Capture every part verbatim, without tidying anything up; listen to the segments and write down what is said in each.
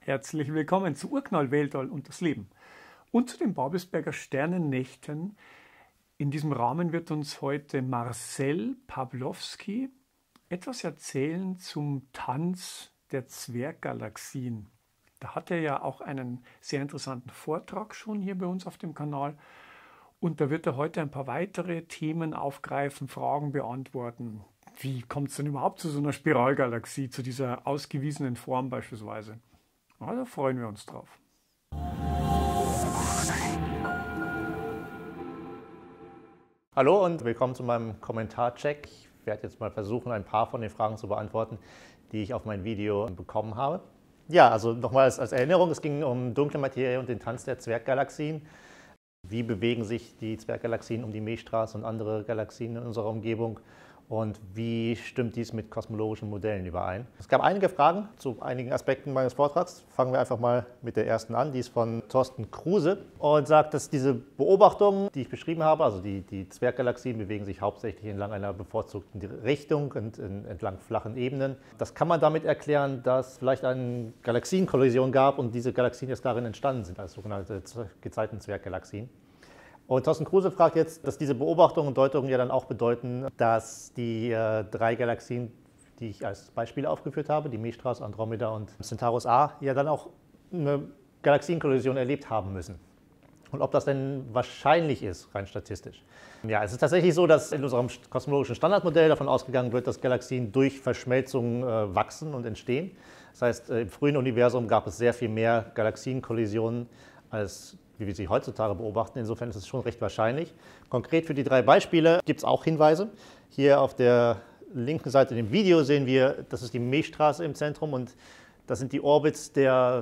Herzlich willkommen zu Urknall, Weltall und das Leben und zu den Babelsberger Sternennächten. In diesem Rahmen wird uns heute Marcel Pawlowski etwas erzählen zum Tanz der Zwerggalaxien. Da hat er ja auch einen sehr interessanten Vortrag schon hier bei uns auf dem Kanal. Und da wird er heute ein paar weitere Themen aufgreifen, Fragen beantworten. Wie kommt es denn überhaupt zu so einer Spiralgalaxie, zu dieser ausgewiesenen Form beispielsweise? Ja, da freuen wir uns drauf. Hallo und willkommen zu meinem Kommentarcheck. Ich werde jetzt mal versuchen, ein paar von den Fragen zu beantworten, die ich auf mein Video bekommen habe. Ja, also nochmal als, als Erinnerung, es ging um dunkle Materie und den Tanz der Zwerggalaxien. Wie bewegen sich die Zwerggalaxien um die Milchstraße und andere Galaxien in unserer Umgebung? Und wie stimmt dies mit kosmologischen Modellen überein? Es gab einige Fragen zu einigen Aspekten meines Vortrags. Fangen wir einfach mal mit der ersten an. Die ist von Thorsten Kruse und sagt, dass diese Beobachtungen, die ich beschrieben habe, also die, die Zwerggalaxien bewegen sich hauptsächlich entlang einer bevorzugten Richtung und entlang flachen Ebenen. Das kann man damit erklären, dass vielleicht eine Galaxienkollision gab und diese Galaxien erst darin entstanden sind, als sogenannte Gezeitenzwerggalaxien. Und Thorsten Kruse fragt jetzt, dass diese Beobachtungen und Deutungen ja dann auch bedeuten, dass die äh, drei Galaxien, die ich als Beispiele aufgeführt habe, die Milchstraße, Andromeda und Centaurus A, ja dann auch eine Galaxienkollision erlebt haben müssen. Und ob das denn wahrscheinlich ist, rein statistisch. Ja, es ist tatsächlich so, dass in unserem kosmologischen Standardmodell davon ausgegangen wird, dass Galaxien durch Verschmelzung äh, wachsen und entstehen. Das heißt, äh, im frühen Universum gab es sehr viel mehr Galaxienkollisionen als wie wir sie heutzutage beobachten. Insofern ist es schon recht wahrscheinlich. Konkret für die drei Beispiele gibt es auch Hinweise. Hier auf der linken Seite im Video sehen wir, das ist die Milchstraße im Zentrum und das sind die Orbits der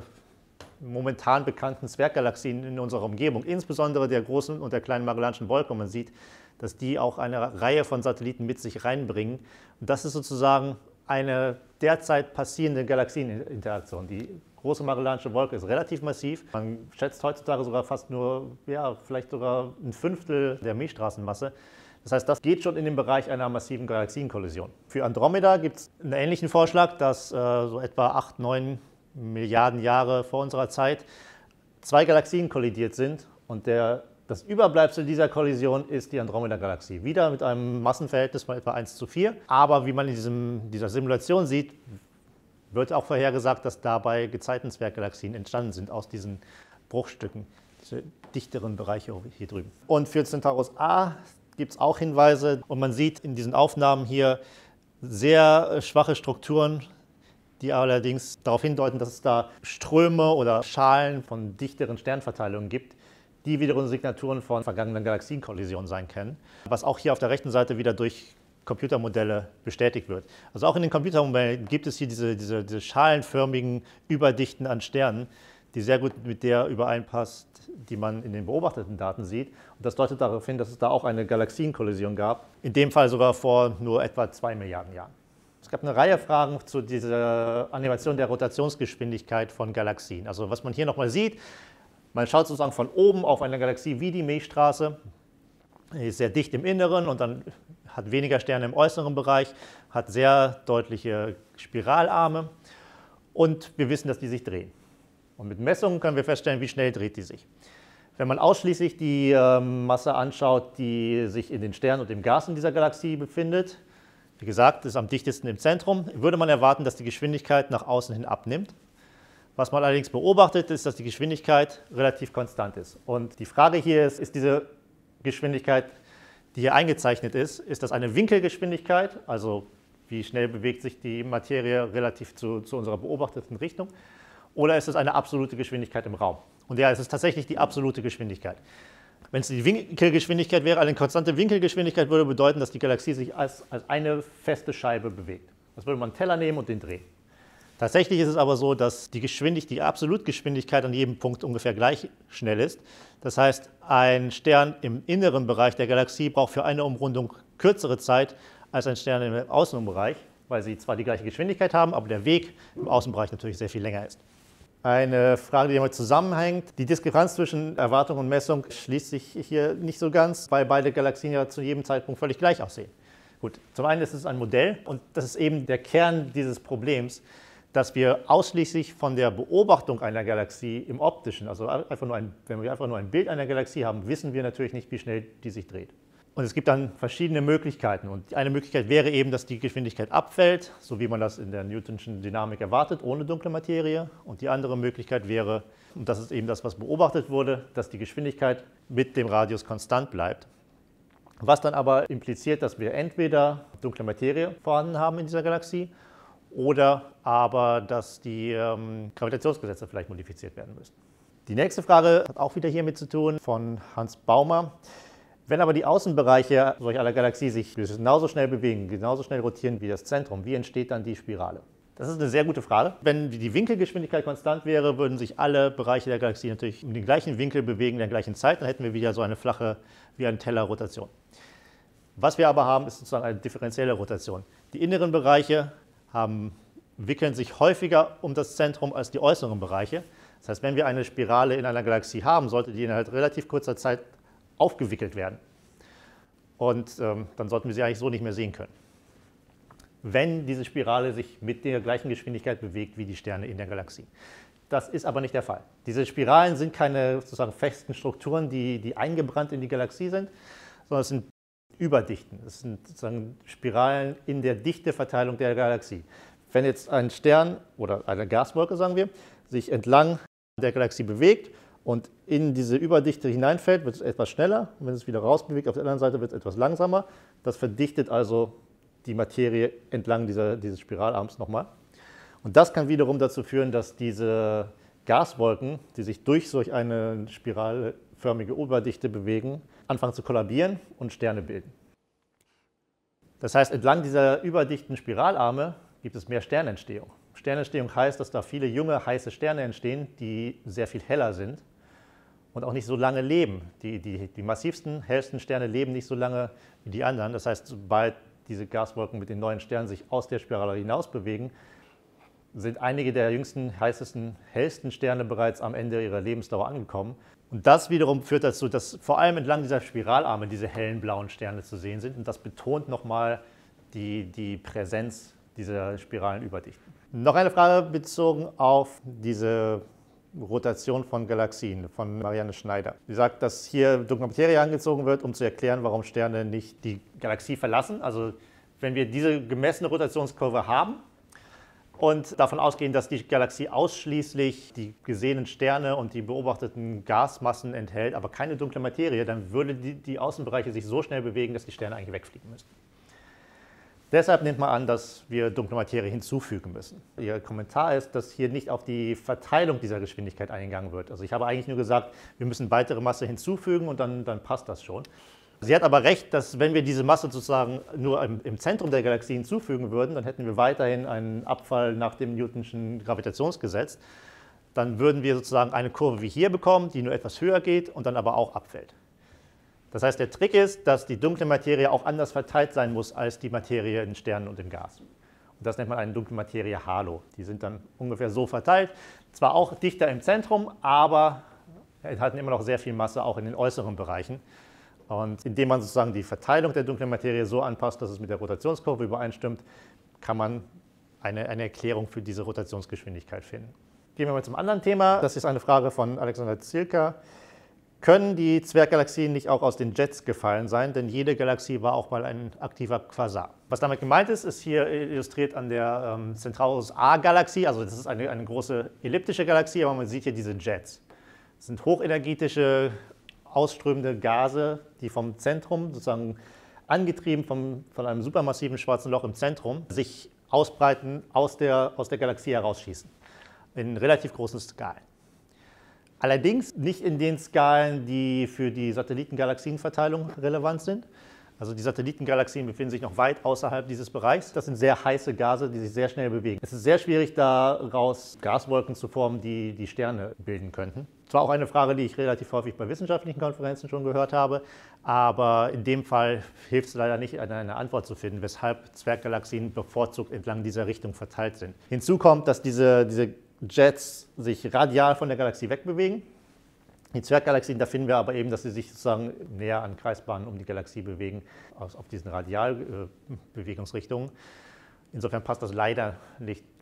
momentan bekannten Zwerggalaxien in unserer Umgebung, insbesondere der großen und der kleinen Magellanschen Wolke. Und man sieht, dass die auch eine Reihe von Satelliten mit sich reinbringen. Und das ist sozusagen eine derzeit passierende Galaxieninteraktion. Die große Magellansche Wolke ist relativ massiv. Man schätzt heutzutage sogar fast nur, ja, vielleicht sogar ein Fünftel der Milchstraßenmasse. Das heißt, das geht schon in den Bereich einer massiven Galaxienkollision. Für Andromeda gibt es einen ähnlichen Vorschlag, dass äh, so etwa acht, neun Milliarden Jahre vor unserer Zeit zwei Galaxien kollidiert sind und der, das Überbleibsel dieser Kollision ist die Andromeda-Galaxie. Wieder mit einem Massenverhältnis von etwa eins zu vier. Aber wie man in diesem, dieser Simulation sieht, wird auch vorhergesagt, dass dabei Gezeitenzwerggalaxien entstanden sind aus diesen Bruchstücken, diese dichteren Bereiche hier drüben. Und für Centaurus A gibt es auch Hinweise und man sieht in diesen Aufnahmen hier sehr schwache Strukturen, die allerdings darauf hindeuten, dass es da Ströme oder Schalen von dichteren Sternverteilungen gibt, die wiederum Signaturen von vergangenen Galaxienkollisionen sein können. Was auch hier auf der rechten Seite wieder durch Computermodelle bestätigt wird. Also auch in den Computermodellen gibt es hier diese, diese, diese schalenförmigen Überdichten an Sternen, die sehr gut mit der übereinpasst, die man in den beobachteten Daten sieht. Und das deutet darauf hin, dass es da auch eine Galaxienkollision gab, in dem Fall sogar vor nur etwa zwei Milliarden Jahren. Es gab eine Reihe Fragen zu dieser Animation der Rotationsgeschwindigkeit von Galaxien. Also was man hier nochmal sieht, man schaut sozusagen von oben auf eine Galaxie wie die Milchstraße, die ist sehr dicht im Inneren und dann hat weniger Sterne im äußeren Bereich, hat sehr deutliche Spiralarme und wir wissen, dass die sich drehen. Und mit Messungen können wir feststellen, wie schnell dreht die sich. Wenn man ausschließlich die äh, Masse anschaut, die sich in den Sternen und im Gas in dieser Galaxie befindet, wie gesagt, ist am dichtesten im Zentrum, würde man erwarten, dass die Geschwindigkeit nach außen hin abnimmt. Was man allerdings beobachtet, ist, dass die Geschwindigkeit relativ konstant ist. Und die Frage hier ist, ist diese Geschwindigkeit, die hier eingezeichnet ist, ist das eine Winkelgeschwindigkeit, also wie schnell bewegt sich die Materie relativ zu, zu unserer beobachteten Richtung, oder ist es eine absolute Geschwindigkeit im Raum? Und ja, es ist tatsächlich die absolute Geschwindigkeit. Wenn es die Winkelgeschwindigkeit wäre, eine konstante Winkelgeschwindigkeit würde bedeuten, dass die Galaxie sich als, als eine feste Scheibe bewegt. Das würde man einen Teller nehmen und den drehen. Tatsächlich ist es aber so, dass die Geschwindigkeit, die Absolutgeschwindigkeit an jedem Punkt ungefähr gleich schnell ist. Das heißt, ein Stern im inneren Bereich der Galaxie braucht für eine Umrundung kürzere Zeit als ein Stern im Außenbereich, weil sie zwar die gleiche Geschwindigkeit haben, aber der Weg im Außenbereich natürlich sehr viel länger ist. Eine Frage, die damit zusammenhängt. Die Diskrepanz zwischen Erwartung und Messung schließt sich hier nicht so ganz, weil beide Galaxien ja zu jedem Zeitpunkt völlig gleich aussehen. Gut, zum einen ist es ein Modell und das ist eben der Kern dieses Problems, dass wir ausschließlich von der Beobachtung einer Galaxie im Optischen, also einfach nur ein, wenn wir einfach nur ein Bild einer Galaxie haben, wissen wir natürlich nicht, wie schnell die sich dreht. Und es gibt dann verschiedene Möglichkeiten. Und eine Möglichkeit wäre eben, dass die Geschwindigkeit abfällt, so wie man das in der Newtonschen Dynamik erwartet, ohne dunkle Materie. Und die andere Möglichkeit wäre, und das ist eben das, was beobachtet wurde, dass die Geschwindigkeit mit dem Radius konstant bleibt. Was dann aber impliziert, dass wir entweder dunkle Materie vorhanden haben in dieser Galaxie oder aber, dass die ähm, Gravitationsgesetze vielleicht modifiziert werden müssen. Die nächste Frage hat auch wieder hiermit zu tun, von Hans Baumer. Wenn aber die Außenbereiche solch einer Galaxie sich genauso schnell bewegen, genauso schnell rotieren wie das Zentrum, wie entsteht dann die Spirale? Das ist eine sehr gute Frage. Wenn die Winkelgeschwindigkeit konstant wäre, würden sich alle Bereiche der Galaxie natürlich um den gleichen Winkel bewegen in der gleichen Zeit. Dann hätten wir wieder so eine flache, wie ein Teller Rotation. Was wir aber haben, ist sozusagen eine differenzielle Rotation. Die inneren Bereiche haben, wickeln sich häufiger um das Zentrum als die äußeren Bereiche. Das heißt, wenn wir eine Spirale in einer Galaxie haben, sollte die innerhalb relativ kurzer Zeit aufgewickelt werden. Und ähm, dann sollten wir sie eigentlich so nicht mehr sehen können, wenn diese Spirale sich mit der gleichen Geschwindigkeit bewegt wie die Sterne in der Galaxie. Das ist aber nicht der Fall. Diese Spiralen sind keine sozusagen festen Strukturen, die, die eingebrannt in die Galaxie sind, sondern es sind Überdichten. Das sind sozusagen Spiralen in der Dichteverteilung der Galaxie. Wenn jetzt ein Stern oder eine Gaswolke, sagen wir, sich entlang der Galaxie bewegt und in diese Überdichte hineinfällt, wird es etwas schneller. Und wenn es wieder rausbewegt, auf der anderen Seite wird es etwas langsamer. Das verdichtet also die Materie entlang dieser, dieses Spiralarms nochmal. Und das kann wiederum dazu führen, dass diese Gaswolken, die sich durch solch eine spiralförmige Überdichte bewegen, anfangen zu kollabieren und Sterne bilden. Das heißt, entlang dieser überdichten Spiralarme gibt es mehr Sternentstehung. Sternentstehung heißt, dass da viele junge, heiße Sterne entstehen, die sehr viel heller sind und auch nicht so lange leben. Die, die, die massivsten, hellsten Sterne leben nicht so lange wie die anderen. Das heißt, sobald diese Gaswolken mit den neuen Sternen sich aus der Spirale hinaus bewegen, sind einige der jüngsten, heißesten, hellsten Sterne bereits am Ende ihrer Lebensdauer angekommen. Und das wiederum führt dazu, dass vor allem entlang dieser Spiralarme diese hellen blauen Sterne zu sehen sind. Und das betont nochmal die, die Präsenz dieser spiralen Überdichten. Noch eine Frage bezogen auf diese Rotation von Galaxien von Marianne Schneider. Sie sagt, dass hier dunkle Materie angezogen wird, um zu erklären, warum Sterne nicht die Galaxie verlassen. Also wenn wir diese gemessene Rotationskurve haben und davon ausgehen, dass die Galaxie ausschließlich die gesehenen Sterne und die beobachteten Gasmassen enthält, aber keine dunkle Materie, dann würden die, die Außenbereiche sich so schnell bewegen, dass die Sterne eigentlich wegfliegen müssten. Deshalb nimmt man an, dass wir dunkle Materie hinzufügen müssen. Ihr Kommentar ist, dass hier nicht auf die Verteilung dieser Geschwindigkeit eingegangen wird. Also ich habe eigentlich nur gesagt, wir müssen weitere Masse hinzufügen und dann, dann passt das schon. Sie hat aber recht, dass wenn wir diese Masse sozusagen nur im, im Zentrum der Galaxie hinzufügen würden, dann hätten wir weiterhin einen Abfall nach dem Newtonschen Gravitationsgesetz. Dann würden wir sozusagen eine Kurve wie hier bekommen, die nur etwas höher geht und dann aber auch abfällt. Das heißt, der Trick ist, dass die dunkle Materie auch anders verteilt sein muss als die Materie in Sternen und im Gas. Und das nennt man eine dunkle Materie-Halo. Die sind dann ungefähr so verteilt. Zwar auch dichter im Zentrum, aber enthalten immer noch sehr viel Masse auch in den äußeren Bereichen. Und indem man sozusagen die Verteilung der dunklen Materie so anpasst, dass es mit der Rotationskurve übereinstimmt, kann man eine, eine Erklärung für diese Rotationsgeschwindigkeit finden. Gehen wir mal zum anderen Thema. Das ist eine Frage von Alexander Zilka. Können die Zwerggalaxien nicht auch aus den Jets gefallen sein? Denn jede Galaxie war auch mal ein aktiver Quasar. Was damit gemeint ist, ist hier illustriert an der ähm, Centaurus A-Galaxie. Also das ist eine, eine große elliptische Galaxie, aber man sieht hier diese Jets. Das sind hochenergetische, ausströmende Gase, die vom Zentrum, sozusagen angetrieben vom, von einem supermassiven schwarzen Loch im Zentrum, sich ausbreiten, aus der, aus der Galaxie herausschießen. In relativ großen Skalen. Allerdings nicht in den Skalen, die für die Satellitengalaxienverteilung relevant sind. Also die Satellitengalaxien befinden sich noch weit außerhalb dieses Bereichs. Das sind sehr heiße Gase, die sich sehr schnell bewegen. Es ist sehr schwierig, daraus Gaswolken zu formen, die die Sterne bilden könnten. Zwar auch eine Frage, die ich relativ häufig bei wissenschaftlichen Konferenzen schon gehört habe, aber in dem Fall hilft es leider nicht, eine Antwort zu finden, weshalb Zwerggalaxien bevorzugt entlang dieser Richtung verteilt sind. Hinzu kommt, dass diese, diese Jets sich radial von der Galaxie wegbewegen. Die Zwerggalaxien, da finden wir aber eben, dass sie sich sozusagen näher an Kreisbahnen um die Galaxie bewegen, auf diesen Radialbewegungsrichtungen. Insofern passt das leider nicht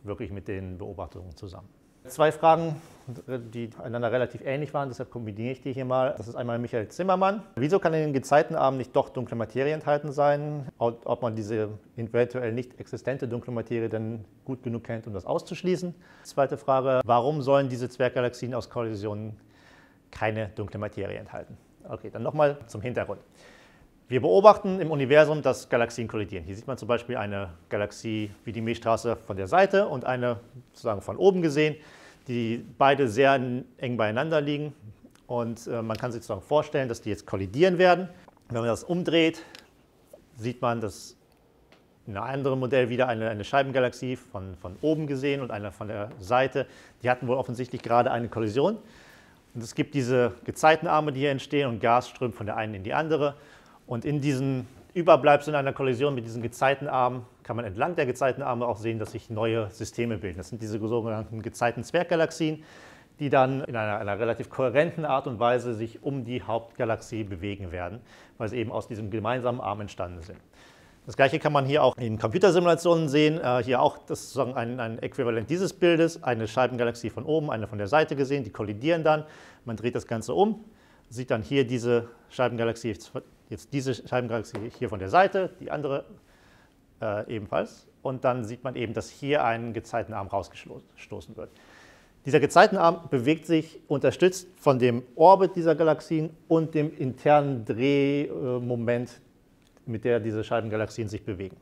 wirklich mit den Beobachtungen zusammen. Zwei Fragen, die einander relativ ähnlich waren, deshalb kombiniere ich die hier mal. Das ist einmal Michael Zimmermann. Wieso kann in den Gezeitenarmen nicht doch dunkle Materie enthalten sein? Ob man diese eventuell nicht existente dunkle Materie denn gut genug kennt, um das auszuschließen? Zweite Frage, warum sollen diese Zwerggalaxien aus Kollisionen keine dunkle Materie enthalten? Okay, dann nochmal zum Hintergrund. Wir beobachten im Universum, dass Galaxien kollidieren. Hier sieht man zum Beispiel eine Galaxie wie die Milchstraße von der Seite und eine sozusagen von oben gesehen, die beide sehr eng beieinander liegen. Und äh, man kann sich sozusagen vorstellen, dass die jetzt kollidieren werden. Wenn man das umdreht, sieht man, dass in einem anderen Modell wieder eine, eine Scheibengalaxie von, von oben gesehen und eine von der Seite. Die hatten wohl offensichtlich gerade eine Kollision. Und es gibt diese Gezeitenarme, die hier entstehen und Gas strömt von der einen in die andere. Und in diesen Überbleibseln einer Kollision mit diesen Gezeitenarmen kann man entlang der Gezeitenarme auch sehen, dass sich neue Systeme bilden. Das sind diese sogenannten Gezeiten-Zwerggalaxien, die dann in einer, einer relativ kohärenten Art und Weise sich um die Hauptgalaxie bewegen werden, weil sie eben aus diesem gemeinsamen Arm entstanden sind. Das Gleiche kann man hier auch in Computersimulationen sehen. Äh, hier auch das ist sozusagen ein, ein Äquivalent dieses Bildes, eine Scheibengalaxie von oben, eine von der Seite gesehen, die kollidieren dann. Man dreht das Ganze um, sieht dann hier diese Scheibengalaxie, jetzt diese Scheibengalaxie hier von der Seite, die andere äh, ebenfalls. Und dann sieht man eben, dass hier ein Gezeitenarm rausgestoßen wird. Dieser Gezeitenarm bewegt sich unterstützt von dem Orbit dieser Galaxien und dem internen Drehmoment, mit der diese Scheibengalaxien sich bewegen.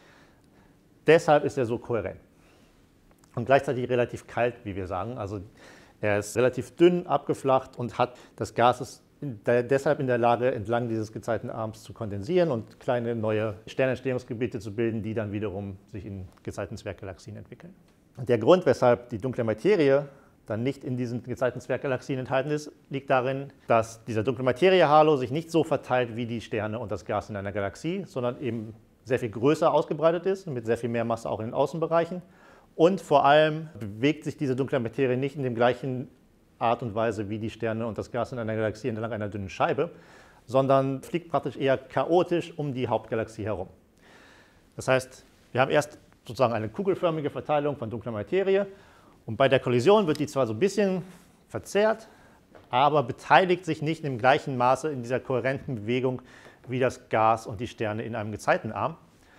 Deshalb ist er so kohärent. Und gleichzeitig relativ kalt, wie wir sagen. Also er ist relativ dünn, abgeflacht und hat das Gas ist deshalb in der Lage, entlang dieses Gezeitenarms zu kondensieren und kleine neue Sternentstehungsgebiete zu bilden, die dann wiederum sich in Gezeitenzwerggalaxien entwickeln. Und der Grund, weshalb die dunkle Materie dann nicht in diesen Gezeitenzwerggalaxien enthalten ist, liegt darin, dass dieser dunkle Materie-Halo sich nicht so verteilt wie die Sterne und das Gas in einer Galaxie, sondern eben sehr viel größer ausgebreitet ist, mit sehr viel mehr Masse auch in den Außenbereichen. Und vor allem bewegt sich diese dunkle Materie nicht in dem gleichen Art und Weise wie die Sterne und das Gas in einer Galaxie entlang einer dünnen Scheibe, sondern fliegt praktisch eher chaotisch um die Hauptgalaxie herum. Das heißt, wir haben erst sozusagen eine kugelförmige Verteilung von dunkler Materie und bei der Kollision wird die zwar so ein bisschen verzerrt, aber beteiligt sich nicht im gleichen Maße in dieser kohärenten Bewegung wie das Gas und die Sterne in einem Gezeitenarm.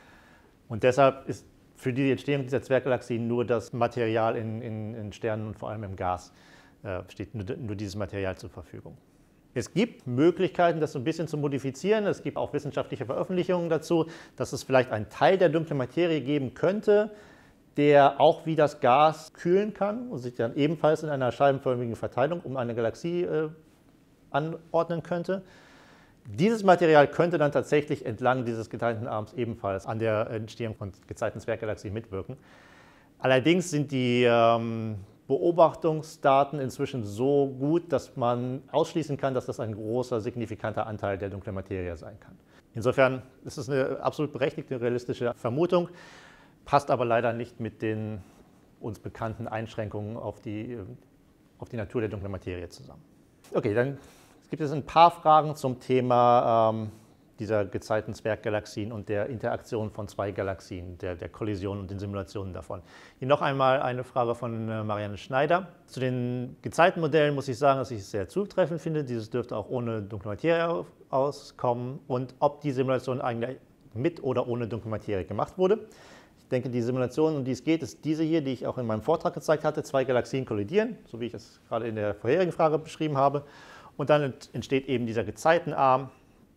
Und deshalb ist für die Entstehung dieser Zwerggalaxien nur das Material in, in, in Sternen und vor allem im Gas äh, steht nur, nur dieses Material zur Verfügung. Es gibt Möglichkeiten, das so ein bisschen zu modifizieren. Es gibt auch wissenschaftliche Veröffentlichungen dazu, dass es vielleicht einen Teil der dunklen Materie geben könnte, der auch wie das Gas kühlen kann und sich dann ebenfalls in einer scheibenförmigen Verteilung um eine Galaxie äh, anordnen könnte. Dieses Material könnte dann tatsächlich entlang dieses Gezeitenarms ebenfalls an der Entstehung von Gezeitenzwerggalaxien mitwirken. Allerdings sind die ähm, Beobachtungsdaten inzwischen so gut, dass man ausschließen kann, dass das ein großer, signifikanter Anteil der dunklen Materie sein kann. Insofern ist es eine absolut berechtigte, realistische Vermutung, passt aber leider nicht mit den uns bekannten Einschränkungen auf die, auf die Natur der dunklen Materie zusammen. Okay, dann gibt es ein paar Fragen zum Thema ähm, dieser Gezeitenzwerggalaxien und der Interaktion von zwei Galaxien, der, der Kollision und den Simulationen davon. Hier noch einmal eine Frage von äh, Marianne Schneider. Zu den Gezeitenmodellen muss ich sagen, dass ich es sehr zutreffend finde. Dieses dürfte auch ohne dunkle Materie auskommen und ob die Simulation eigentlich mit oder ohne dunkle Materie gemacht wurde. Ich denke, die Simulation, um die es geht, ist diese hier, die ich auch in meinem Vortrag gezeigt hatte. Zwei Galaxien kollidieren, so wie ich es gerade in der vorherigen Frage beschrieben habe. Und dann entsteht eben dieser Gezeitenarm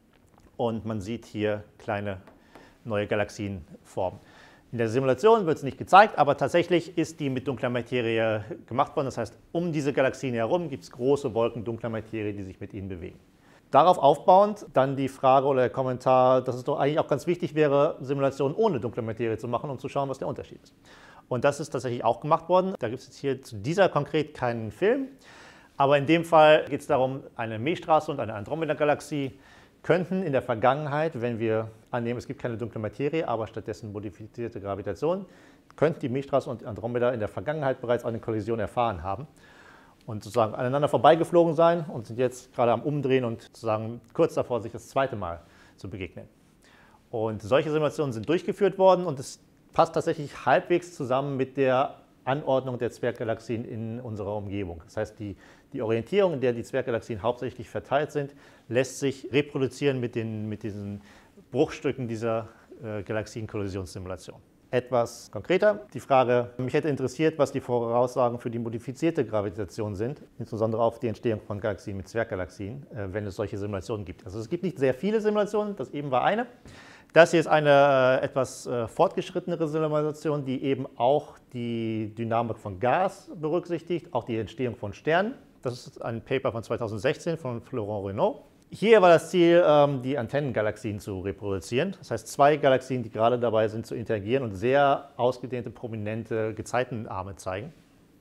und man sieht hier kleine neue Galaxien formen. In der Simulation wird es nicht gezeigt, aber tatsächlich ist die mit dunkler Materie gemacht worden. Das heißt, um diese Galaxien herum gibt es große Wolken dunkler Materie, die sich mit ihnen bewegen. Darauf aufbauend dann die Frage oder der Kommentar, dass es doch eigentlich auch ganz wichtig wäre, Simulationen ohne dunkle Materie zu machen, um zu schauen, was der Unterschied ist. Und das ist tatsächlich auch gemacht worden. Da gibt es jetzt hier zu dieser konkret keinen Film. Aber in dem Fall geht es darum, eine Milchstraße und eine Andromeda-Galaxie könnten in der Vergangenheit, wenn wir annehmen, es gibt keine dunkle Materie, aber stattdessen modifizierte Gravitation, könnten die Milchstraße und Andromeda in der Vergangenheit bereits eine Kollision erfahren haben und sozusagen aneinander vorbeigeflogen sein und sind jetzt gerade am Umdrehen und sozusagen kurz davor, sich das zweite Mal zu begegnen. Und solche Simulationen sind durchgeführt worden und es passt tatsächlich halbwegs zusammen mit der Anordnung der Zwerggalaxien in unserer Umgebung. Das heißt, die, die Orientierung, in der die Zwerggalaxien hauptsächlich verteilt sind, lässt sich reproduzieren mit, den, mit diesen Bruchstücken dieser äh, Galaxienkollisionssimulation. Etwas konkreter die Frage, mich hätte interessiert, was die Voraussagen für die modifizierte Gravitation sind, insbesondere auf die Entstehung von Galaxien mit Zwerggalaxien, äh, wenn es solche Simulationen gibt. Also es gibt nicht sehr viele Simulationen, das eben war eine. Das hier ist eine äh, etwas äh, fortgeschrittenere Simulation, die eben auch die Dynamik von Gas berücksichtigt, auch die Entstehung von Sternen. Das ist ein Paper von zweitausendsechzehn von Florent Renaud. Hier war das Ziel, ähm, die Antennengalaxien zu reproduzieren. Das heißt, zwei Galaxien, die gerade dabei sind zu interagieren und sehr ausgedehnte, prominente Gezeitenarme zeigen.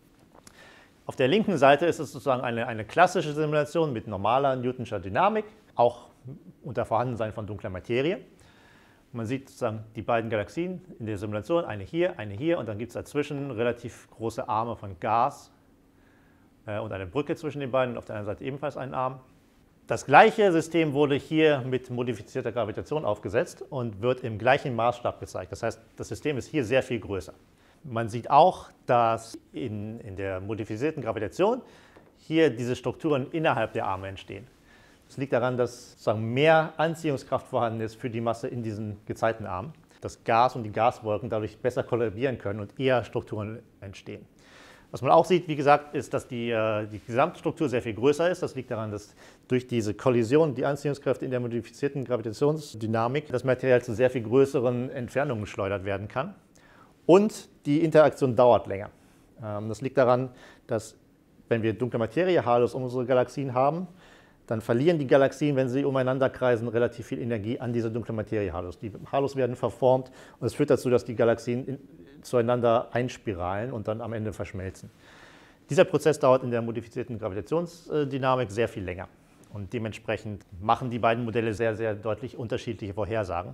Auf der linken Seite ist es sozusagen eine, eine klassische Simulation mit normaler Newtonscher Dynamik, auch unter Vorhandensein von dunkler Materie. Man sieht sozusagen die beiden Galaxien in der Simulation, eine hier, eine hier, und dann gibt es dazwischen relativ große Arme von Gas äh, und eine Brücke zwischen den beiden und auf der anderen Seite ebenfalls einen Arm. Das gleiche System wurde hier mit modifizierter Gravitation aufgesetzt und wird im gleichen Maßstab gezeigt. Das heißt, das System ist hier sehr viel größer. Man sieht auch, dass in, in der modifizierten Gravitation hier diese Strukturen innerhalb der Arme entstehen. Das liegt daran, dass sozusagen mehr Anziehungskraft vorhanden ist für die Masse in diesen Gezeitenarmen, dass Gas und die Gaswolken dadurch besser kollabieren können und eher Strukturen entstehen. Was man auch sieht, wie gesagt, ist, dass die, die Gesamtstruktur sehr viel größer ist. Das liegt daran, dass durch diese Kollision, die Anziehungskräfte in der modifizierten Gravitationsdynamik, das Material zu sehr viel größeren Entfernungen geschleudert werden kann. Und die Interaktion dauert länger. Das liegt daran, dass wenn wir dunkle Materie-Halos um unsere Galaxien haben, dann verlieren die Galaxien, wenn sie umeinander kreisen, relativ viel Energie an diese dunkle Materie-Halos. Die Halos werden verformt und es führt dazu, dass die Galaxien in, zueinander einspiralen und dann am Ende verschmelzen. Dieser Prozess dauert in der modifizierten Gravitationsdynamik sehr viel länger. Und dementsprechend machen die beiden Modelle sehr, sehr deutlich unterschiedliche Vorhersagen.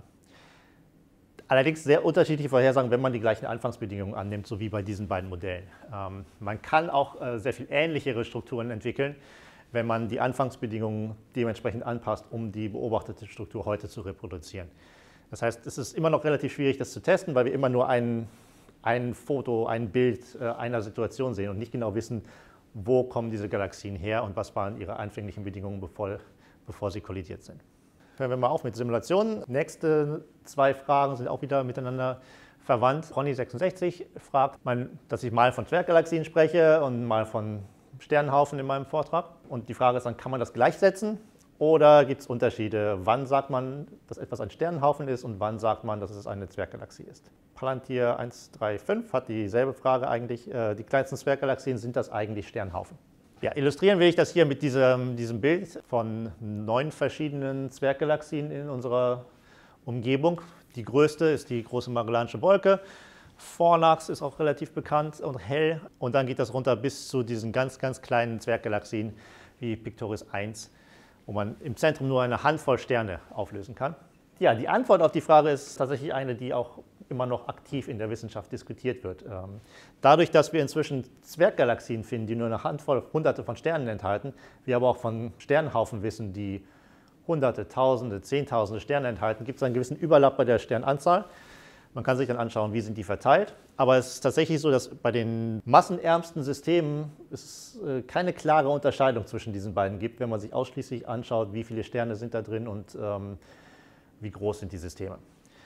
Allerdings sehr unterschiedliche Vorhersagen, wenn man die gleichen Anfangsbedingungen annimmt, so wie bei diesen beiden Modellen. Ähm, man kann auch äh, sehr viel ähnlichere Strukturen entwickeln, wenn man die Anfangsbedingungen dementsprechend anpasst, um die beobachtete Struktur heute zu reproduzieren. Das heißt, es ist immer noch relativ schwierig, das zu testen, weil wir immer nur ein, ein Foto, ein Bild äh, einer Situation sehen und nicht genau wissen, wo kommen diese Galaxien her und was waren ihre anfänglichen Bedingungen, bevor, bevor sie kollidiert sind. Hören wir mal auf mit Simulationen. Nächste zwei Fragen sind auch wieder miteinander verwandt. Ronny sechsundsechzig fragt, dass ich mal von Zwerggalaxien spreche und mal von Sternenhaufen in meinem Vortrag. Und die Frage ist dann, kann man das gleichsetzen oder gibt es Unterschiede? Wann sagt man, dass etwas ein Sternenhaufen ist und wann sagt man, dass es eine Zwerggalaxie ist? Palantir eins drei fünf hat dieselbe Frage eigentlich. Die kleinsten Zwerggalaxien, sind das eigentlich Sternhaufen? Ja, illustrieren will ich das hier mit diesem, diesem Bild von neun verschiedenen Zwerggalaxien in unserer Umgebung. Die größte ist die große Magellanische Wolke. Fornax ist auch relativ bekannt und hell. Und dann geht das runter bis zu diesen ganz, ganz kleinen Zwerggalaxien wie Pictoris eins, wo man im Zentrum nur eine Handvoll Sterne auflösen kann. Ja, die Antwort auf die Frage ist tatsächlich eine, die auch immer noch aktiv in der Wissenschaft diskutiert wird. Dadurch, dass wir inzwischen Zwerggalaxien finden, die nur eine Handvoll, hunderte von Sternen enthalten, wir aber auch von Sternhaufen wissen, die hunderte, tausende, zehntausende Sterne enthalten, gibt es einen gewissen Überlapp bei der Sternanzahl. Man kann sich dann anschauen, wie sind die verteilt. Aber es ist tatsächlich so, dass bei den massenärmsten Systemen es keine klare Unterscheidung zwischen diesen beiden gibt, wenn man sich ausschließlich anschaut, wie viele Sterne sind da drin und ähm, wie groß sind die Systeme.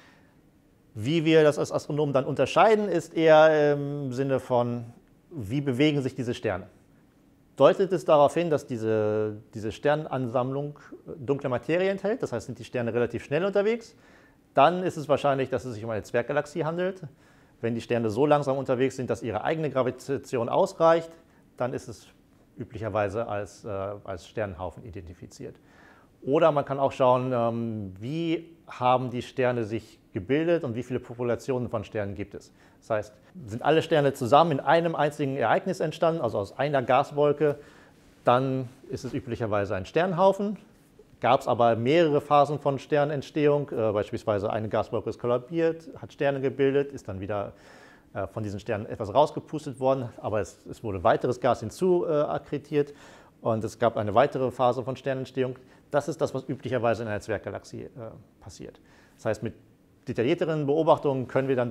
Wie wir das als Astronomen dann unterscheiden, ist eher im Sinne von, wie bewegen sich diese Sterne. Deutet es darauf hin, dass diese, diese Sternenansammlung dunkle Materie enthält, das heißt, sind die Sterne relativ schnell unterwegs, dann ist es wahrscheinlich, dass es sich um eine Zwerggalaxie handelt. Wenn die Sterne so langsam unterwegs sind, dass ihre eigene Gravitation ausreicht, dann ist es üblicherweise als, äh, als Sternenhaufen identifiziert. Oder man kann auch schauen, ähm, wie haben die Sterne sich gebildet und wie viele Populationen von Sternen gibt es. Das heißt, sind alle Sterne zusammen in einem einzigen Ereignis entstanden, also aus einer Gaswolke, dann ist es üblicherweise ein Sternhaufen. Gab es aber mehrere Phasen von Sternentstehung, äh, beispielsweise eine Gaswolke ist kollabiert, hat Sterne gebildet, ist dann wieder äh, von diesen Sternen etwas rausgepustet worden, aber es, es wurde weiteres Gas hinzu äh, akkretiert und es gab eine weitere Phase von Sternentstehung. Das ist das, was üblicherweise in einer Zwerggalaxie äh, passiert. Das heißt, mit detaillierteren Beobachtungen können wir dann doch noch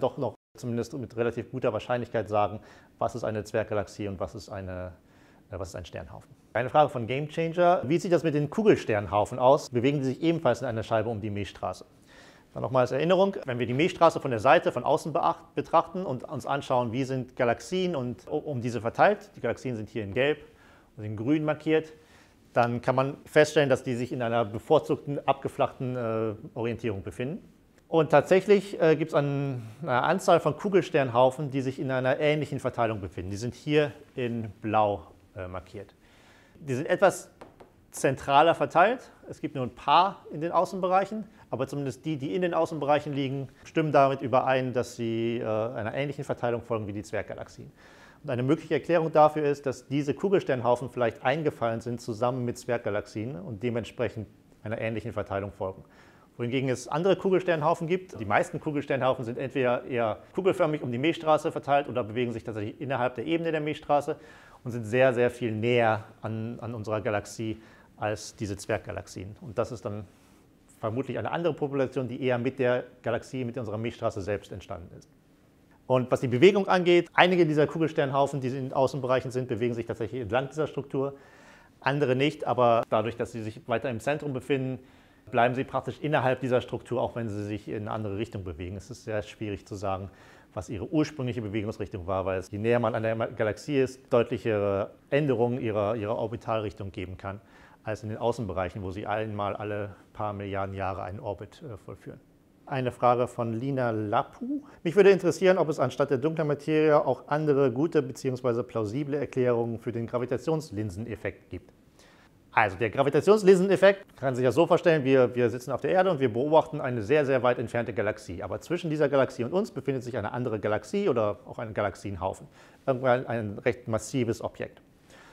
zumindest mit relativ guter Wahrscheinlichkeit sagen, was ist eine Zwerggalaxie und was ist, eine, äh, was ist ein Sternhaufen. Eine Frage von Gamechanger. Wie sieht das mit den Kugelsternhaufen aus? Bewegen sie sich ebenfalls in einer Scheibe um die Milchstraße? Dann nochmal als Erinnerung, wenn wir die Milchstraße von der Seite, von außen betrachten und uns anschauen, wie sind Galaxien und um diese verteilt, die Galaxien sind hier in Gelb und in Grün markiert, dann kann man feststellen, dass die sich in einer bevorzugten, abgeflachten äh, Orientierung befinden. Und tatsächlich äh, gibt es eine Anzahl von Kugelsternhaufen, die sich in einer ähnlichen Verteilung befinden. Die sind hier in Blau äh, markiert. Die sind etwas zentraler verteilt. Es gibt nur ein paar in den Außenbereichen, aber zumindest die, die in den Außenbereichen liegen, stimmen damit überein, dass sie äh, einer ähnlichen Verteilung folgen wie die Zwerggalaxien. Und eine mögliche Erklärung dafür ist, dass diese Kugelsternhaufen vielleicht eingefallen sind zusammen mit Zwerggalaxien und dementsprechend einer ähnlichen Verteilung folgen. Wohingegen es andere Kugelsternhaufen gibt. Die meisten Kugelsternhaufen sind entweder eher kugelförmig um die Milchstraße verteilt oder bewegen sich tatsächlich innerhalb der Ebene der Milchstraße und sind sehr, sehr viel näher an, an unserer Galaxie als diese Zwerggalaxien. Und das ist dann vermutlich eine andere Population, die eher mit der Galaxie, mit unserer Milchstraße selbst entstanden ist. Und was die Bewegung angeht, einige dieser Kugelsternhaufen, die in den Außenbereichen sind, bewegen sich tatsächlich entlang dieser Struktur, andere nicht, aber dadurch, dass sie sich weiter im Zentrum befinden, bleiben sie praktisch innerhalb dieser Struktur, auch wenn sie sich in eine andere Richtung bewegen. Es ist sehr schwierig zu sagen, was ihre ursprüngliche Bewegungsrichtung war, weil es, je näher man an der Galaxie ist, deutlichere Änderungen ihrer, ihrer Orbitalrichtung geben kann, als in den Außenbereichen, wo sie einmal alle paar Milliarden Jahre einen Orbit äh, vollführen. Eine Frage von Lina Lappu. Mich würde interessieren, ob es anstatt der dunklen Materie auch andere gute bzw. plausible Erklärungen für den Gravitationslinseneffekt gibt. Also der Gravitationslinseneffekt kann sich ja so vorstellen, wir, wir sitzen auf der Erde und wir beobachten eine sehr, sehr weit entfernte Galaxie. Aber zwischen dieser Galaxie und uns befindet sich eine andere Galaxie oder auch ein Galaxienhaufen. Irgendwann ein recht massives Objekt.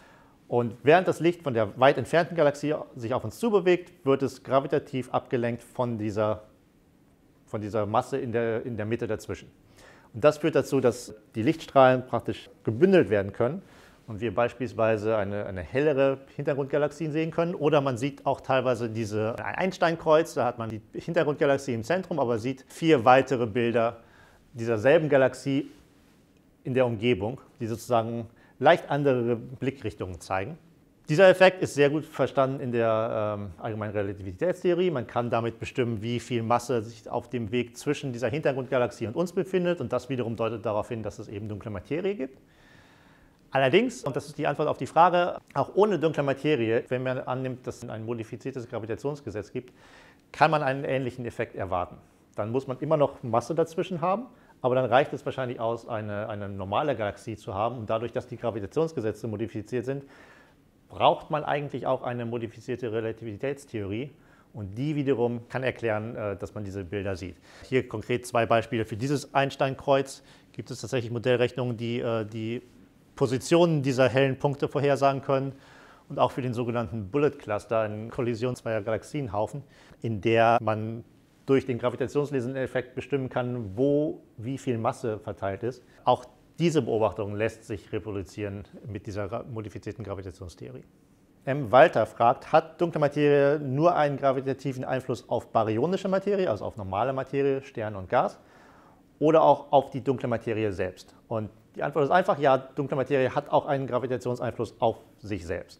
Und während das Licht von der weit entfernten Galaxie sich auf uns zubewegt, wird es gravitativ abgelenkt von dieser, von dieser Masse in der, in der Mitte dazwischen. Und das führt dazu, dass die Lichtstrahlen praktisch gebündelt werden können und wir beispielsweise eine, eine hellere Hintergrundgalaxie sehen können. Oder man sieht auch teilweise diese Einsteinkreuz, da hat man die Hintergrundgalaxie im Zentrum, aber sieht vier weitere Bilder dieser selben Galaxie in der Umgebung, die sozusagen leicht andere Blickrichtungen zeigen. Dieser Effekt ist sehr gut verstanden in der ähm, allgemeinen Relativitätstheorie. Man kann damit bestimmen, wie viel Masse sich auf dem Weg zwischen dieser Hintergrundgalaxie und uns befindet. Und das wiederum deutet darauf hin, dass es eben dunkle Materie gibt. Allerdings, und das ist die Antwort auf die Frage, auch ohne dunkle Materie, wenn man annimmt, dass es ein modifiziertes Gravitationsgesetz gibt, kann man einen ähnlichen Effekt erwarten. Dann muss man immer noch Masse dazwischen haben. Aber dann reicht es wahrscheinlich aus, eine, eine normale Galaxie zu haben. Und dadurch, dass die Gravitationsgesetze modifiziert sind, braucht man eigentlich auch eine modifizierte Relativitätstheorie. Und die wiederum kann erklären, dass man diese Bilder sieht. Hier konkret zwei Beispiele. Für dieses Einsteinkreuz gibt es tatsächlich Modellrechnungen, die die Positionen dieser hellen Punkte vorhersagen können. Und auch für den sogenannten Bullet Cluster, eine Kollision zweier Galaxienhaufen, in der man durch den Gravitationslinseneffekt bestimmen kann, wo wie viel Masse verteilt ist. Auch diese Beobachtung lässt sich reproduzieren mit dieser modifizierten Gravitationstheorie. M. Walter fragt, hat dunkle Materie nur einen gravitativen Einfluss auf baryonische Materie, also auf normale Materie, Sterne und Gas, oder auch auf die dunkle Materie selbst? Und die Antwort ist einfach, ja, dunkle Materie hat auch einen Gravitationseinfluss auf sich selbst.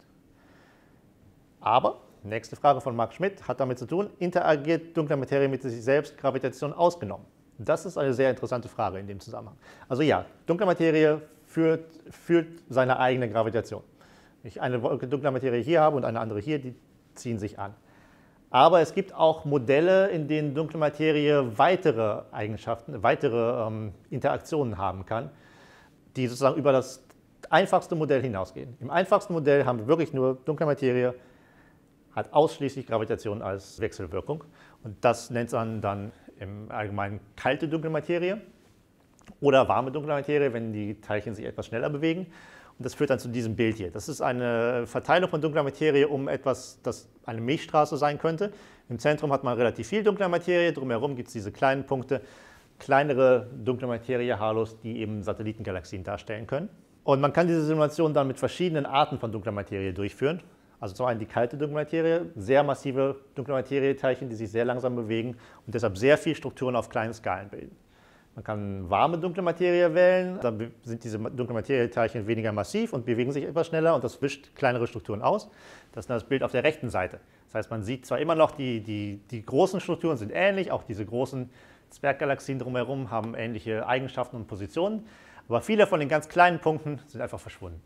Aber nächste Frage von Marc Schmidt hat damit zu tun, interagiert dunkle Materie mit sich selbst, Gravitation ausgenommen? Das ist eine sehr interessante Frage in dem Zusammenhang. Also ja, dunkle Materie führt, führt seine eigene Gravitation. Wenn ich eine Wolke dunkler Materie hier habe und eine andere hier, die ziehen sich an. Aber es gibt auch Modelle, in denen dunkle Materie weitere Eigenschaften, weitere ähm, Interaktionen haben kann, die sozusagen über das einfachste Modell hinausgehen. Im einfachsten Modell haben wir wirklich nur dunkle Materie, hat ausschließlich Gravitation als Wechselwirkung. Und das nennt man dann im Allgemeinen kalte dunkle Materie oder warme dunkle Materie, wenn die Teilchen sich etwas schneller bewegen. Und das führt dann zu diesem Bild hier. Das ist eine Verteilung von dunkler Materie um etwas, das eine Milchstraße sein könnte. Im Zentrum hat man relativ viel dunkle Materie, drumherum gibt es diese kleinen Punkte, kleinere dunkle Materie-Halos, die eben Satellitengalaxien darstellen können. Und man kann diese Simulation dann mit verschiedenen Arten von dunkler Materie durchführen. Also zum einen die kalte dunkle Materie, sehr massive dunkle Materie-Teilchen, die sich sehr langsam bewegen und deshalb sehr viel Strukturen auf kleinen Skalen bilden. Man kann warme dunkle Materie wählen, dann sind diese dunklen Materieteilchen weniger massiv und bewegen sich etwas schneller und das wischt kleinere Strukturen aus. Das ist das Bild auf der rechten Seite. Das heißt, man sieht zwar immer noch, die, die, die großen Strukturen sind ähnlich, auch diese großen Zwerggalaxien drumherum haben ähnliche Eigenschaften und Positionen, aber viele von den ganz kleinen Punkten sind einfach verschwunden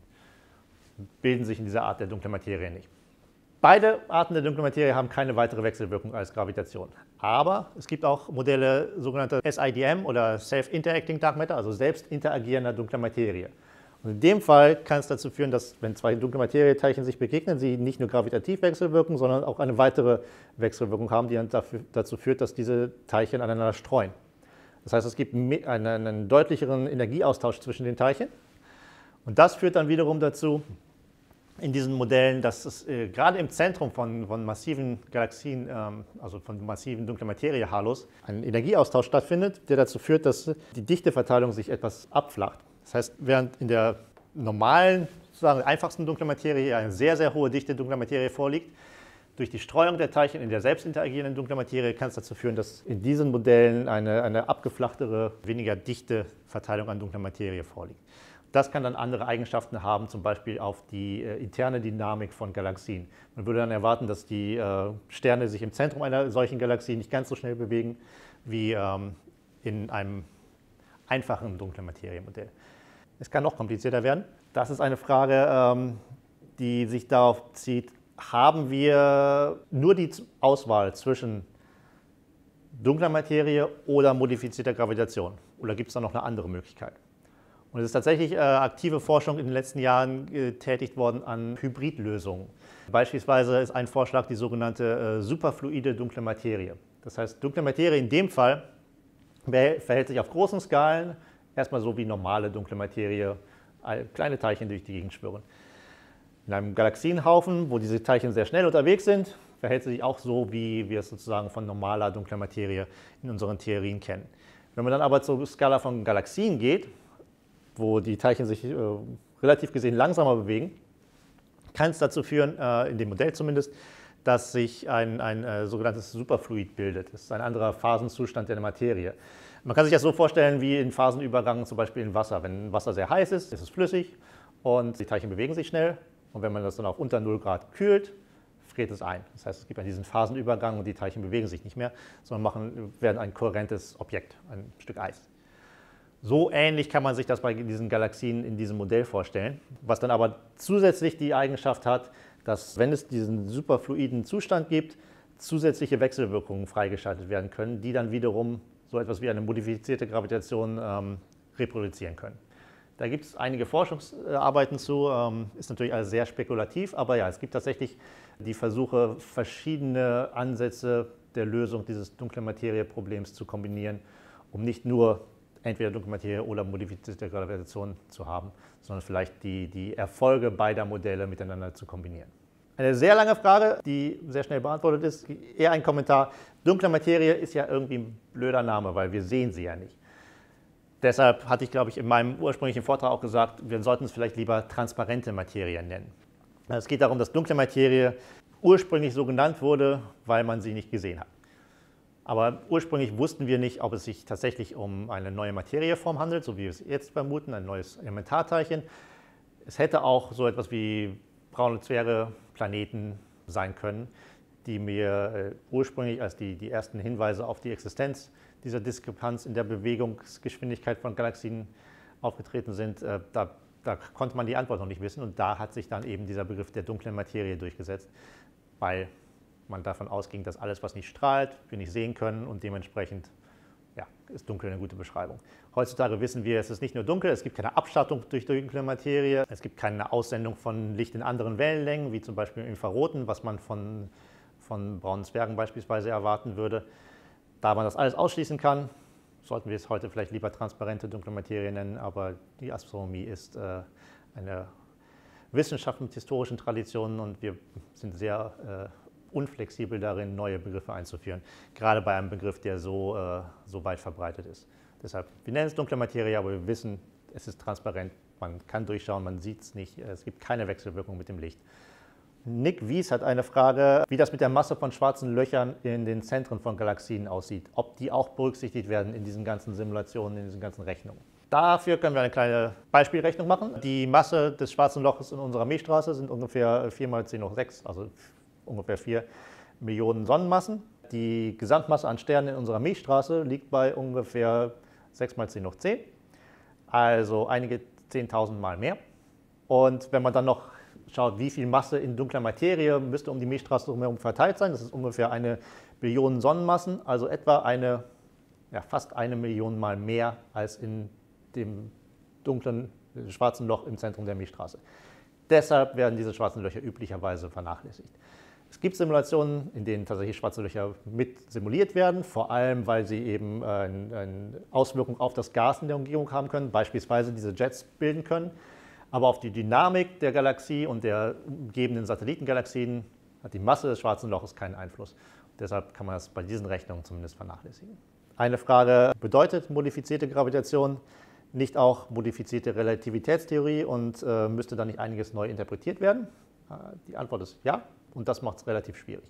und bilden sich in dieser Art der dunklen Materie nicht. Beide Arten der dunklen Materie haben keine weitere Wechselwirkung als Gravitation. Aber es gibt auch Modelle sogenannter S I D M oder Self-Interacting Dark Matter, also selbst interagierender dunkler Materie. Und in dem Fall kann es dazu führen, dass, wenn zwei dunkle Materieteilchen sich begegnen, sie nicht nur gravitativ wechselwirken, sondern auch eine weitere Wechselwirkung haben, die dann dafür, dazu führt, dass diese Teilchen aneinander streuen. Das heißt, es gibt einen, einen deutlicheren Energieaustausch zwischen den Teilchen. Und das führt dann wiederum dazu, in diesen Modellen, dass es äh, gerade im Zentrum von, von massiven Galaxien, ähm, also von massiven dunklen Materie-Halos, ein Energieaustausch stattfindet, der dazu führt, dass die Dichteverteilung sich etwas abflacht. Das heißt, während in der normalen, sozusagen einfachsten dunklen Materie eine sehr, sehr hohe Dichte dunkler Materie vorliegt, durch die Streuung der Teilchen in der selbst interagierenden dunklen Materie kann es dazu führen, dass in diesen Modellen eine, eine abgeflachtere, weniger dichte Verteilung an dunkler Materie vorliegt. Das kann dann andere Eigenschaften haben, zum Beispiel auf die äh, interne Dynamik von Galaxien. Man würde dann erwarten, dass die äh, Sterne sich im Zentrum einer solchen Galaxie nicht ganz so schnell bewegen wie ähm, in einem einfachen dunklen Materiemodell. Es kann noch komplizierter werden. Das ist eine Frage, ähm, die sich darauf zieht, haben wir nur die Auswahl zwischen dunkler Materie oder modifizierter Gravitation? Oder gibt es da noch eine andere Möglichkeit? Und es ist tatsächlich äh, aktive Forschung in den letzten Jahren getätigt worden an Hybridlösungen. Beispielsweise ist ein Vorschlag die sogenannte äh, superfluide dunkle Materie. Das heißt, dunkle Materie in dem Fall verhält sich auf großen Skalen erstmal so wie normale dunkle Materie, kleine Teilchen durch die Gegend schwirren. In einem Galaxienhaufen, wo diese Teilchen sehr schnell unterwegs sind, verhält sie sich auch so, wie wir es sozusagen von normaler dunkler Materie in unseren Theorien kennen. Wenn man dann aber zur Skala von Galaxien geht, wo die Teilchen sich äh, relativ gesehen langsamer bewegen, kann es dazu führen, äh, in dem Modell zumindest, dass sich ein, ein äh, sogenanntes Superfluid bildet. Das ist ein anderer Phasenzustand der Materie. Man kann sich das so vorstellen wie in Phasenübergang zum Beispiel in Wasser. Wenn Wasser sehr heiß ist, ist es flüssig und die Teilchen bewegen sich schnell. Und wenn man das dann auf unter null Grad kühlt, friert es ein. Das heißt, es gibt einen diesen Phasenübergang und die Teilchen bewegen sich nicht mehr, sondern machen, werden ein kohärentes Objekt, ein Stück Eis. So ähnlich kann man sich das bei diesen Galaxien in diesem Modell vorstellen, was dann aber zusätzlich die Eigenschaft hat, dass, wenn es diesen superfluiden Zustand gibt, zusätzliche Wechselwirkungen freigeschaltet werden können, die dann wiederum so etwas wie eine modifizierte Gravitation ähm, reproduzieren können. Da gibt es einige Forschungsarbeiten zu, ähm, ist natürlich alles sehr spekulativ, aber ja, es gibt tatsächlich die Versuche, verschiedene Ansätze der Lösung dieses dunklen Materie-Problems zu kombinieren, um nicht nur entweder dunkle Materie oder modifizierte Gravitation zu haben, sondern vielleicht die, die Erfolge beider Modelle miteinander zu kombinieren. Eine sehr lange Frage, die sehr schnell beantwortet ist, eher ein Kommentar. Dunkle Materie ist ja irgendwie ein blöder Name, weil wir sehen sie ja nicht. Deshalb hatte ich, glaube ich, in meinem ursprünglichen Vortrag auch gesagt, wir sollten es vielleicht lieber transparente Materie nennen. Es geht darum, dass dunkle Materie ursprünglich so genannt wurde, weil man sie nicht gesehen hat. Aber ursprünglich wussten wir nicht, ob es sich tatsächlich um eine neue Materieform handelt, so wie wir es jetzt vermuten, ein neues Elementarteilchen. Es hätte auch so etwas wie braune Zwerge, Planeten sein können, die mir äh, ursprünglich als die, die ersten Hinweise auf die Existenz dieser Diskrepanz in der Bewegungsgeschwindigkeit von Galaxien aufgetreten sind. Äh, da, da konnte man die Antwort noch nicht wissen und da hat sich dann eben dieser Begriff der dunklen Materie durchgesetzt, weil man davon ausging, dass alles, was nicht strahlt, wir nicht sehen können und dementsprechend ja, ist dunkel eine gute Beschreibung. Heutzutage wissen wir, es ist nicht nur dunkel, es gibt keine Abschattung durch dunkle Materie, es gibt keine Aussendung von Licht in anderen Wellenlängen, wie zum Beispiel im Infraroten, was man von, von braunen Zwergen beispielsweise erwarten würde. Da man das alles ausschließen kann, sollten wir es heute vielleicht lieber transparente dunkle Materie nennen, aber die Astronomie ist äh, eine Wissenschaft mit historischen Traditionen und wir sind sehr äh, unflexibel darin, neue Begriffe einzuführen, gerade bei einem Begriff, der so, äh, so weit verbreitet ist. Deshalb, wir nennen es dunkle Materie, aber wir wissen, es ist transparent, man kann durchschauen, man sieht es nicht, es gibt keine Wechselwirkung mit dem Licht. Nick Wies hat eine Frage, wie das mit der Masse von schwarzen Löchern in den Zentren von Galaxien aussieht. Ob die auch berücksichtigt werden in diesen ganzen Simulationen, in diesen ganzen Rechnungen. Dafür können wir eine kleine Beispielrechnung machen. Die Masse des schwarzen Loches in unserer Milchstraße sind ungefähr vier mal zehn hoch sechs, also ungefähr vier Millionen Sonnenmassen. Die Gesamtmasse an Sternen in unserer Milchstraße liegt bei ungefähr sechs mal zehn hoch zehn, also einige zehntausend Mal mehr. Und wenn man dann noch schaut, wie viel Masse in dunkler Materie müsste um die Milchstraße drumherum verteilt sein, das ist ungefähr eine Billion Sonnenmassen, also etwa eine, ja, fast eine Million Mal mehr als in dem dunklen schwarzen Loch im Zentrum der Milchstraße. Deshalb werden diese schwarzen Löcher üblicherweise vernachlässigt. Es gibt Simulationen, in denen tatsächlich schwarze Löcher mit simuliert werden, vor allem weil sie eben eine, eine Auswirkung auf das Gas in der Umgebung haben können, beispielsweise diese Jets bilden können. Aber auf die Dynamik der Galaxie und der umgebenden Satellitengalaxien hat die Masse des schwarzen Loches keinen Einfluss. Deshalb kann man das bei diesen Rechnungen zumindest vernachlässigen. Eine Frage: Bedeutet modifizierte Gravitation nicht auch modifizierte Relativitätstheorie und äh, müsste da nicht einiges neu interpretiert werden? Äh, die Antwort ist ja, und das macht es relativ schwierig.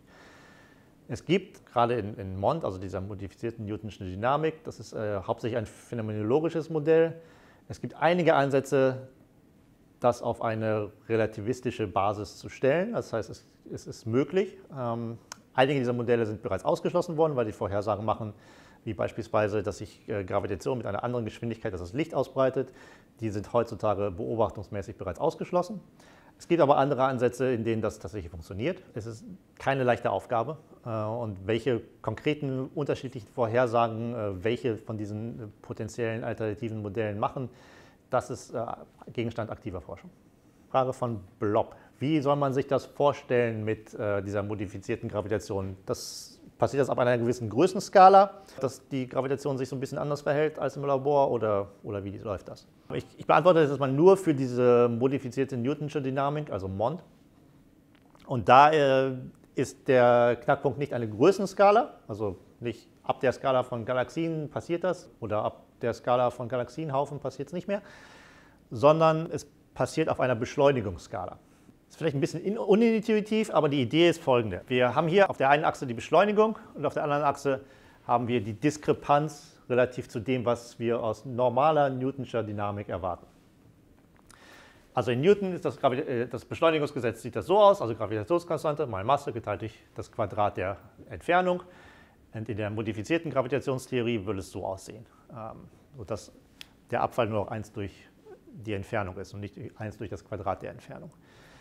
Es gibt gerade in, in Mond, also dieser modifizierten Newtonschen Dynamik, das ist äh, hauptsächlich ein phänomenologisches Modell. Es gibt einige Ansätze, das auf eine relativistische Basis zu stellen. Das heißt, es, es ist möglich. Ähm, einige dieser Modelle sind bereits ausgeschlossen worden, weil die Vorhersagen machen, wie beispielsweise, dass sich äh, Gravitation mit einer anderen Geschwindigkeit als das Licht ausbreitet. Die sind heutzutage beobachtungsmäßig bereits ausgeschlossen. Es gibt aber andere Ansätze, in denen das tatsächlich funktioniert. Es ist keine leichte Aufgabe. Äh, und welche konkreten unterschiedlichen Vorhersagen, äh, welche von diesen äh, potenziellen alternativen Modellen machen, das ist äh, Gegenstand aktiver Forschung. Frage von Blob. Wie soll man sich das vorstellen mit äh, dieser modifizierten Gravitation? Das, passiert das ab einer gewissen Größenskala, dass die Gravitation sich so ein bisschen anders verhält als im Labor, oder, oder wie läuft das? Ich, ich beantworte das jetzt mal nur für diese modifizierte Newtonsche Dynamik, also Mond. Und da äh, ist der Knackpunkt nicht eine Größenskala, also nicht ab der Skala von Galaxien passiert das oder ab der Skala von Galaxienhaufen passiert es nicht mehr, sondern es passiert auf einer Beschleunigungsskala. Das ist vielleicht ein bisschen unintuitiv, aber die Idee ist folgende. Wir haben hier auf der einen Achse die Beschleunigung und auf der anderen Achse haben wir die Diskrepanz relativ zu dem, was wir aus normaler Newtonscher Dynamik erwarten. Also in Newton ist das, das Beschleunigungsgesetz, sieht das so aus, also Gravitationskonstante mal Masse geteilt durch das Quadrat der Entfernung. Und in der modifizierten Gravitationstheorie würde es so aussehen, ähm, sodass der Abfall nur noch eins durch die Entfernung ist und nicht eins durch das Quadrat der Entfernung.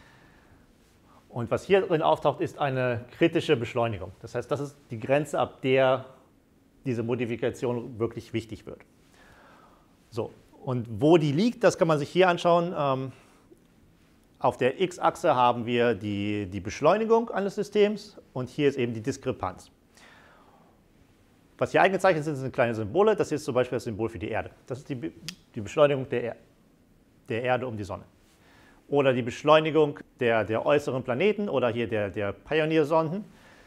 Und was hier drin auftaucht, ist eine kritische Beschleunigung. Das heißt, das ist die Grenze, ab der diese Modifikation wirklich wichtig wird. So, und wo die liegt, das kann man sich hier anschauen. Ähm, auf der x-Achse haben wir die, die Beschleunigung eines Systems und hier ist eben die Diskrepanz. Was hier eingezeichnet sind, sind kleine Symbole. Das hier ist zum Beispiel das Symbol für die Erde. Das ist die, die Beschleunigung der, er der Erde um die Sonne. Oder die Beschleunigung der, der äußeren Planeten oder hier der, der Pioneer-Sonden.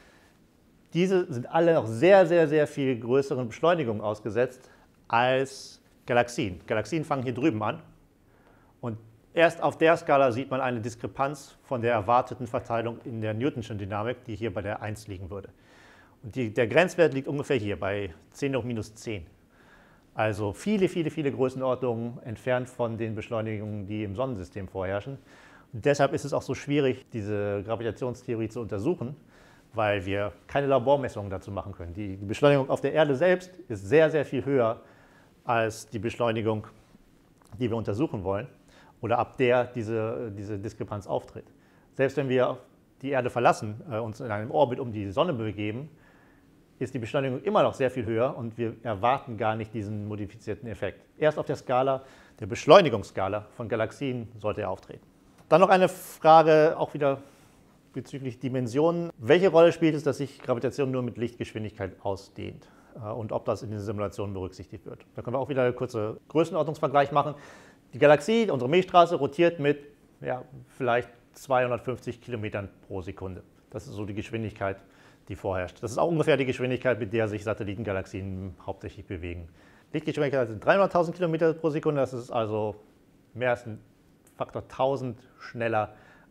Diese sind alle noch sehr, sehr, sehr viel größeren Beschleunigungen ausgesetzt als Galaxien. Galaxien fangen hier drüben an. Und erst auf der Skala sieht man eine Diskrepanz von der erwarteten Verteilung in der Newtonschen Dynamik, die hier bei der eins liegen würde. Und die, der Grenzwert liegt ungefähr hier bei zehn hoch minus zehn. Also viele, viele, viele Größenordnungen entfernt von den Beschleunigungen, die im Sonnensystem vorherrschen. Und deshalb ist es auch so schwierig, diese Gravitationstheorie zu untersuchen, weil wir keine Labormessungen dazu machen können. Die, die Beschleunigung auf der Erde selbst ist sehr, sehr viel höher als die Beschleunigung, die wir untersuchen wollen oder ab der diese, diese Diskrepanz auftritt. Selbst wenn wir die Erde verlassen, äh, uns in einem Orbit um die Sonne begeben, ist die Beschleunigung immer noch sehr viel höher und wir erwarten gar nicht diesen modifizierten Effekt. Erst auf der Skala, der Beschleunigungsskala von Galaxien sollte er auftreten. Dann noch eine Frage, auch wieder bezüglich Dimensionen. Welche Rolle spielt es, dass sich Gravitation nur mit Lichtgeschwindigkeit ausdehnt und ob das in den Simulationen berücksichtigt wird? Da können wir auch wieder einen kurzen Größenordnungsvergleich machen. Die Galaxie, unsere Milchstraße, rotiert mit ja, vielleicht zweihundertfünfzig Kilometern pro Sekunde. Das ist so die Geschwindigkeit, die vorherrscht. Das ist auch ungefähr die Geschwindigkeit, mit der sich Satellitengalaxien hauptsächlich bewegen. Lichtgeschwindigkeit sind dreihunderttausend Kilometer pro Sekunde, das ist also mehr als ein Faktor tausend schneller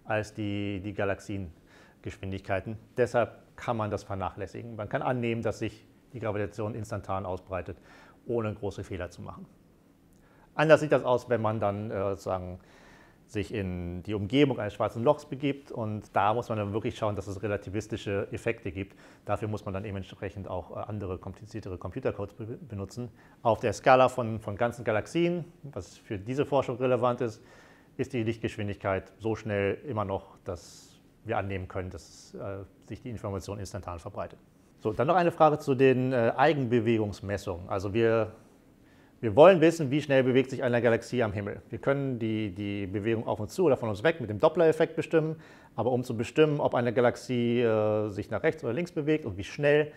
als die, die Galaxiengeschwindigkeiten. Deshalb kann man das vernachlässigen. Man kann annehmen, dass sich die Gravitation instantan ausbreitet, ohne große Fehler zu machen. Anders sieht das aus, wenn man dann äh, sozusagen sich in die Umgebung eines schwarzen Lochs begibt, und da muss man dann wirklich schauen, dass es relativistische Effekte gibt. Dafür muss man dann dementsprechend auch andere kompliziertere Computercodes be benutzen. Auf der Skala von, von ganzen Galaxien, was für diese Forschung relevant ist, ist die Lichtgeschwindigkeit so schnell immer noch, dass wir annehmen können, dass äh, sich die Information instantan verbreitet. So, dann noch eine Frage zu den äh, Eigenbewegungsmessungen. Also wir Wir wollen wissen, wie schnell bewegt sich eine Galaxie am Himmel. Wir können die, die Bewegung auf uns zu oder von uns weg mit dem Doppler-Effekt bestimmen, aber um zu bestimmen, ob eine Galaxie äh, sich nach rechts oder links bewegt und wie schnell,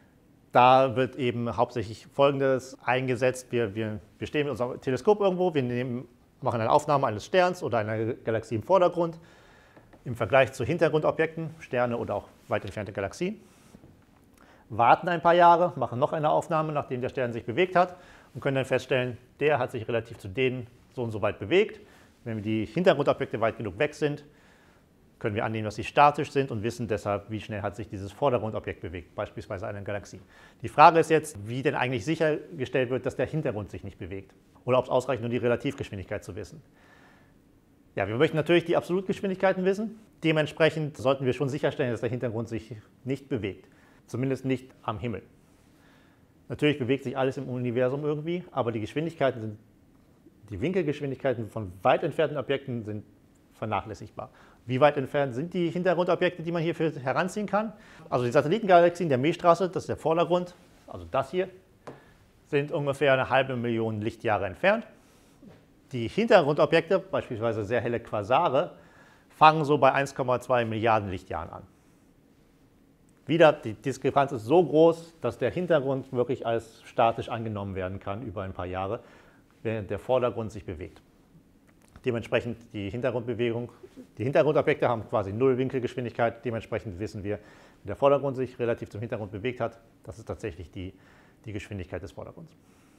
da wird eben hauptsächlich Folgendes eingesetzt. Wir, wir, wir stehen mit unserem Teleskop irgendwo, wir nehmen, machen eine Aufnahme eines Sterns oder einer Galaxie im Vordergrund im Vergleich zu Hintergrundobjekten, Sterne oder auch weit entfernte Galaxien, warten ein paar Jahre, machen noch eine Aufnahme, nachdem der Stern sich bewegt hat, und können dann feststellen, der hat sich relativ zu denen so und so weit bewegt. Wenn die Hintergrundobjekte weit genug weg sind, können wir annehmen, dass sie statisch sind und wissen deshalb, wie schnell hat sich dieses Vordergrundobjekt bewegt, beispielsweise eine Galaxie. Die Frage ist jetzt, wie denn eigentlich sichergestellt wird, dass der Hintergrund sich nicht bewegt, oder ob es ausreicht, nur die Relativgeschwindigkeit zu wissen. Ja, wir möchten natürlich die Absolutgeschwindigkeiten wissen. Dementsprechend sollten wir schon sicherstellen, dass der Hintergrund sich nicht bewegt, zumindest nicht am Himmel. Natürlich bewegt sich alles im Universum irgendwie, aber die Geschwindigkeiten sind, die Winkelgeschwindigkeiten von weit entfernten Objekten sind vernachlässigbar. Wie weit entfernt sind die Hintergrundobjekte, die man hierfür heranziehen kann? Also die Satellitengalaxien der Milchstraße, das ist der Vordergrund, also das hier, sind ungefähr eine halbe Million Lichtjahre entfernt. Die Hintergrundobjekte, beispielsweise sehr helle Quasare, fangen so bei eins Komma zwei Milliarden Lichtjahren an. Wieder, die Diskrepanz ist so groß, dass der Hintergrund wirklich als statisch angenommen werden kann über ein paar Jahre, während der Vordergrund sich bewegt. Dementsprechend die Hintergrundbewegung, die Hintergrundobjekte haben quasi null Winkelgeschwindigkeit, dementsprechend wissen wir, wenn der Vordergrund sich relativ zum Hintergrund bewegt hat, das ist tatsächlich die, die Geschwindigkeit des Vordergrunds.